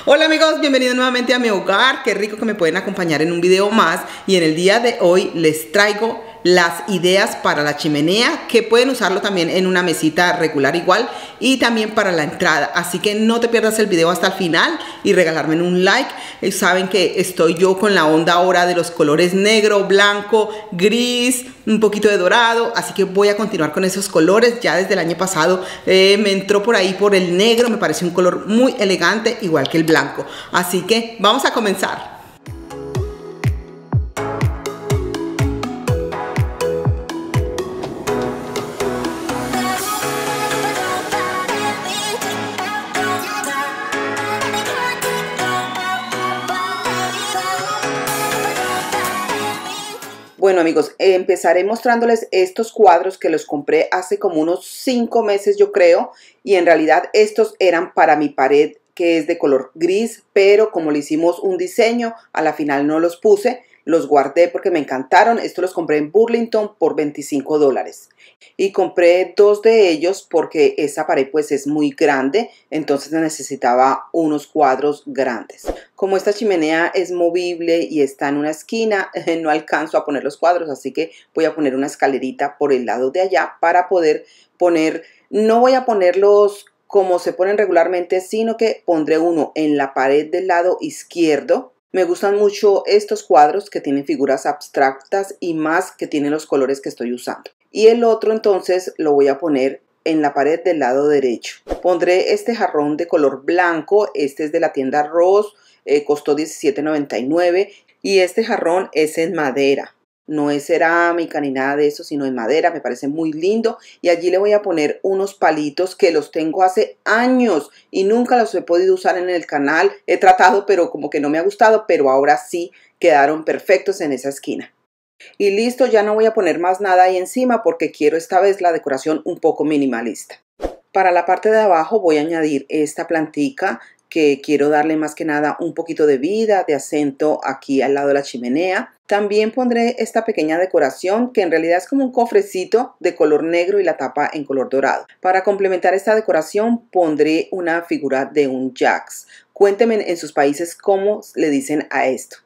Hola amigos, bienvenidos nuevamente a mi hogar. Qué rico que me pueden acompañar en un video más. Y en el día de hoy les traigo las ideas para la chimenea, que pueden usarlo también en una mesita regular igual y también para la entrada. Así que no te pierdas el video hasta el final y regalarme un like. Saben que estoy yo con la onda ahora de los colores negro, blanco, gris, un poquito de dorado, así que voy a continuar con esos colores. Ya desde el año pasado me entró por ahí por el negro, me parece un color muy elegante, igual que el blanco. Así que vamos a comenzar. Bueno amigos, empezaré mostrándoles estos cuadros que los compré hace como unos 5 meses yo creo, y en realidad estos eran para mi pared que es de color gris, pero como le hicimos un diseño, a la final no los puse, los guardé porque me encantaron. Estos los compré en Burlington por $25 y compré 2 de ellos porque esa pared pues es muy grande, entonces necesitaba unos cuadros grandes. Como esta chimenea es movible y está en una esquina, no alcanzo a poner los cuadros, así que voy a poner una escalerita por el lado de allá para poder poner, no voy a ponerlos como se ponen regularmente, sino que pondré uno en la pared del lado izquierdo. Me gustan mucho estos cuadros que tienen figuras abstractas y más que tienen los colores que estoy usando. Y el otro entonces lo voy a poner en la pared del lado derecho. Pondré este jarrón de color blanco, este es de la tienda Ross, costó $17.99 y este jarrón es en madera. No es cerámica ni nada de eso, sino en madera, me parece muy lindo. Y allí le voy a poner unos palitos que los tengo hace años y nunca los he podido usar en el canal. He tratado, pero como que no me ha gustado, pero ahora sí quedaron perfectos en esa esquina. Y listo, ya no voy a poner más nada ahí encima porque quiero esta vez la decoración un poco minimalista. Para la parte de abajo voy a añadir esta plantica que quiero darle más que nada un poquito de vida, de acento aquí al lado de la chimenea. También pondré esta pequeña decoración que en realidad es como un cofrecito de color negro y la tapa en color dorado. Para complementar esta decoración pondré una figura de un Jax. Cuéntenme en sus países cómo le dicen a esto.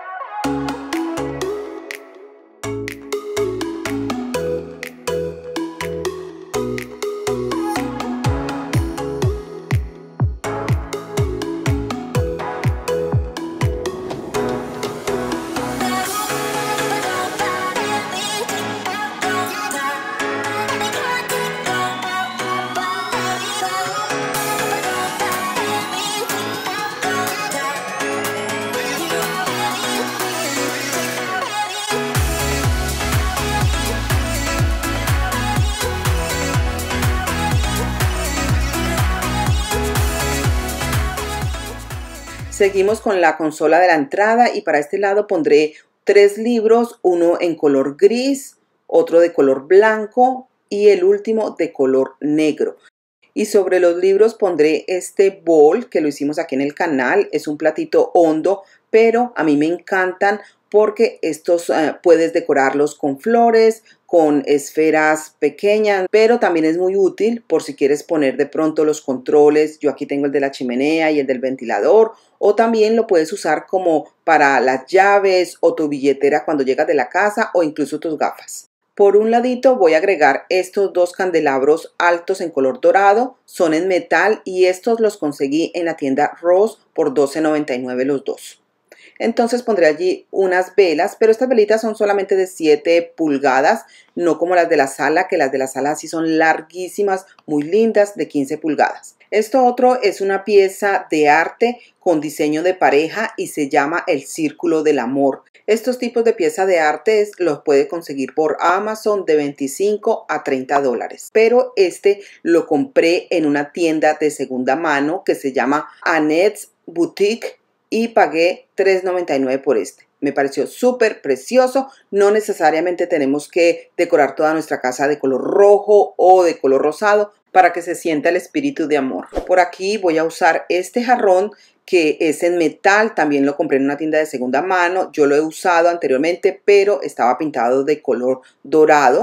Seguimos con la consola de la entrada y para este lado pondré 3 libros, uno en color gris, otro de color blanco y el último de color negro. Y sobre los libros pondré este bowl que lo hicimos aquí en el canal, es un platito hondo, pero a mí me encantan porque estos puedes decorarlos con flores, con esferas pequeñas, pero también es muy útil por si quieres poner de pronto los controles. Yo aquí tengo el de la chimenea y el del ventilador, o también lo puedes usar como para las llaves o tu billetera cuando llegas de la casa o incluso tus gafas. Por un ladito voy a agregar estos 2 candelabros altos en color dorado, son en metal y estos los conseguí en la tienda Ross por $12.99 los dos. Entonces pondré allí unas velas, pero estas velitas son solamente de 7 pulgadas, no como las de la sala, que las de la sala sí son larguísimas, muy lindas, de 15 pulgadas. Esto otro es una pieza de arte con diseño de pareja y se llama el Círculo del Amor. Estos tipos de pieza de arte los puede conseguir por Amazon de $25 a $30. Pero este lo compré en una tienda de segunda mano que se llama Annette's Boutique y pagué $3.99 por este. Me pareció súper precioso. No necesariamente tenemos que decorar toda nuestra casa de color rojo o de color rosado para que se sienta el espíritu de amor. Por aquí voy a usar este jarrón que es en metal, también lo compré en una tienda de segunda mano. Yo lo he usado anteriormente, pero estaba pintado de color dorado.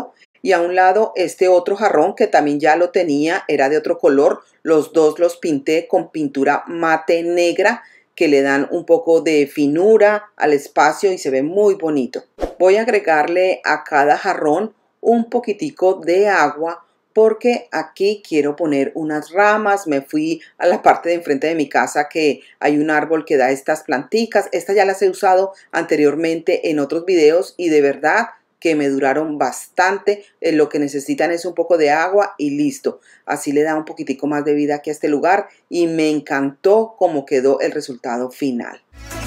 y a un lado este otro jarrón que también ya lo tenía, era de otro color. Los dos los pinté con pintura mate negra que le dan un poco de finura al espacio y se ve muy bonito. Voy a agregarle a cada jarrón un poquitico de agua porque aquí quiero poner unas ramas. Me fui a la parte de enfrente de mi casa que hay un árbol que da estas planticas. Estas ya las he usado anteriormente en otros videos y de verdad que me duraron bastante. Lo que necesitan es un poco de agua y listo. Así le da un poquitico más de vida aquí a este lugar y me encantó cómo quedó el resultado final.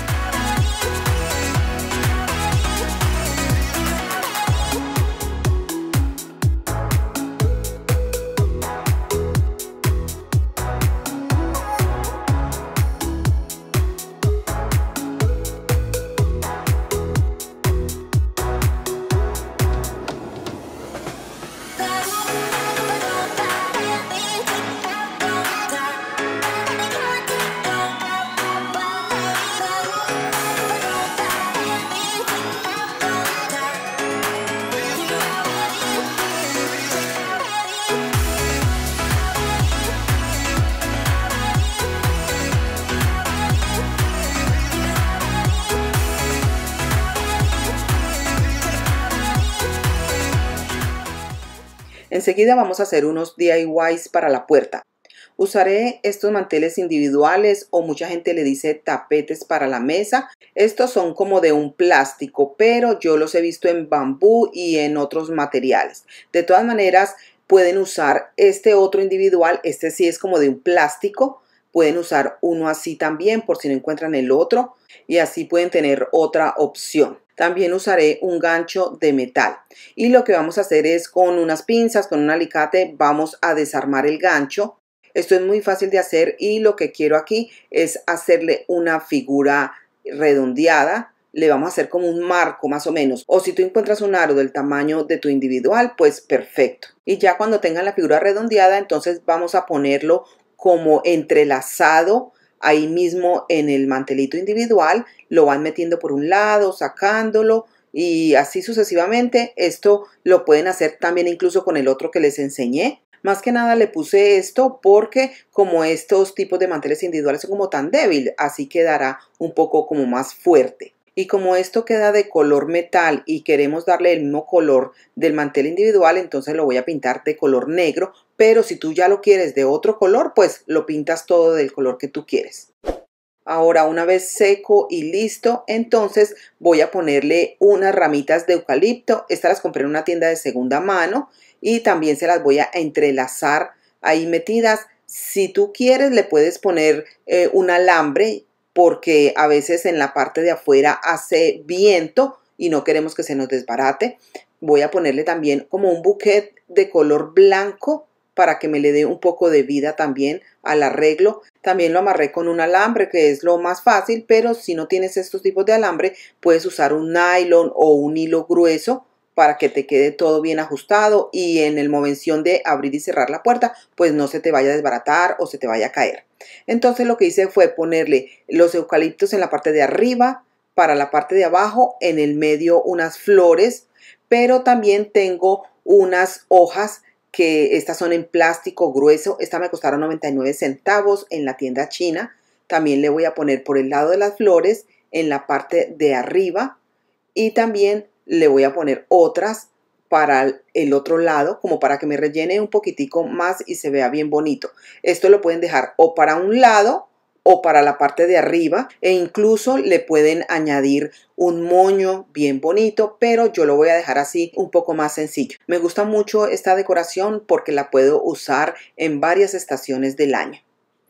Enseguida vamos a hacer unos DIYs para la puerta. Usaré estos manteles individuales o mucha gente le dice tapetes para la mesa. Estos son como de un plástico, pero yo los he visto en bambú y en otros materiales. De todas maneras, pueden usar este otro individual. Este sí es como de un plástico. Pueden usar uno así también por si no encuentran el otro y así pueden tener otra opción. También usaré un gancho de metal y lo que vamos a hacer es con unas pinzas, con un alicate, vamos a desarmar el gancho. Esto es muy fácil de hacer y lo que quiero aquí es hacerle una figura redondeada. Le vamos a hacer como un marco más o menos. O si tú encuentras un aro del tamaño de tu individual, pues perfecto. Y ya cuando tengan la figura redondeada, entonces vamos a ponerlo como entrelazado ahí mismo en el mantelito individual. Lo van metiendo por un lado, sacándolo y así sucesivamente. Esto lo pueden hacer también incluso con el otro que les enseñé. Más que nada le puse esto porque como estos tipos de manteles individuales son como tan débiles, así quedará un poco como más fuerte. Y como esto queda de color metal y queremos darle el mismo color del mantel individual, entonces lo voy a pintar de color negro. Pero si tú ya lo quieres de otro color, pues lo pintas todo del color que tú quieres. Ahora una vez seco y listo, entonces voy a ponerle unas ramitas de eucalipto. Estas las compré en una tienda de segunda mano y también se las voy a entrelazar ahí metidas. Si tú quieres le puedes poner un alambre porque a veces en la parte de afuera hace viento y no queremos que se nos desbarate. Voy a ponerle también como un buquet de color blanco para que me le dé un poco de vida también al arreglo. También lo amarré con un alambre que es lo más fácil, pero si no tienes estos tipos de alambre puedes usar un nylon o un hilo grueso para que te quede todo bien ajustado y en el momento de abrir y cerrar la puerta pues no se te vaya a desbaratar o se te vaya a caer. Entonces lo que hice fue ponerle los eucaliptos en la parte de arriba, para la parte de abajo, en el medio unas flores, pero también tengo unas hojas que estas son en plástico grueso. Estas me costaron 99 centavos en la tienda china. También le voy a poner por el lado de las flores en la parte de arriba y también le voy a poner otras para el otro lado como para que me rellene un poquitico más y se vea bien bonito. Esto lo pueden dejar o para un lado o para la parte de arriba e incluso le pueden añadir un moño bien bonito, pero yo lo voy a dejar así un poco más sencillo. Me gusta mucho esta decoración porque la puedo usar en varias estaciones del año.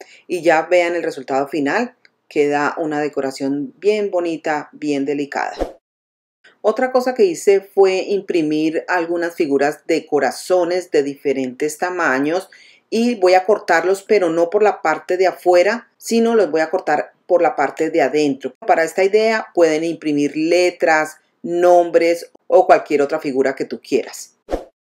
Y ya vean el resultado final, queda una decoración bien bonita, bien delicada. Otra cosa que hice fue imprimir algunas figuras de corazones de diferentes tamaños y voy a cortarlos, pero no por la parte de afuera, sino los voy a cortar por la parte de adentro. Para esta idea pueden imprimir letras, nombres o cualquier otra figura que tú quieras.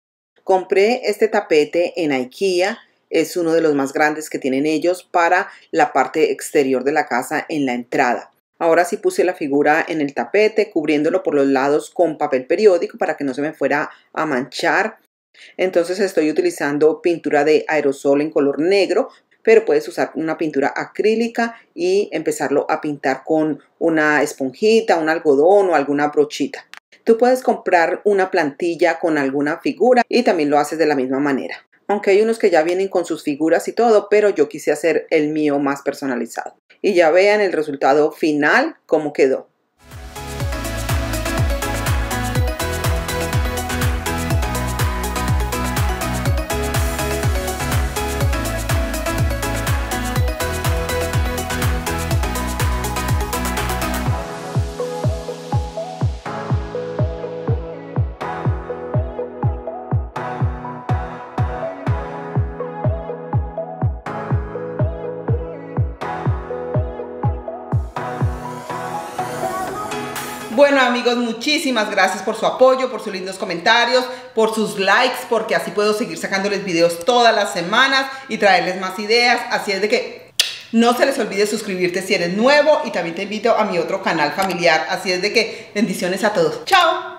Compré este tapete en IKEA, es uno de los más grandes que tienen ellos para la parte exterior de la casa en la entrada. Ahora sí puse la figura en el tapete, cubriéndolo por los lados con papel periódico para que no se me fuera a manchar. Entonces estoy utilizando pintura de aerosol en color negro, pero puedes usar una pintura acrílica y empezarlo a pintar con una esponjita, un algodón o alguna brochita. Tú puedes comprar una plantilla con alguna figura y también lo haces de la misma manera. Aunque hay unos que ya vienen con sus figuras y todo, pero yo quise hacer el mío más personalizado. Y ya vean el resultado final, cómo quedó. Bueno amigos, muchísimas gracias por su apoyo, por sus lindos comentarios, por sus likes, porque así puedo seguir sacándoles videos todas las semanas y traerles más ideas. Así es de que no se les olvide suscribirte si eres nuevo y también te invito a mi otro canal familiar. Así es de que bendiciones a todos. ¡Chao!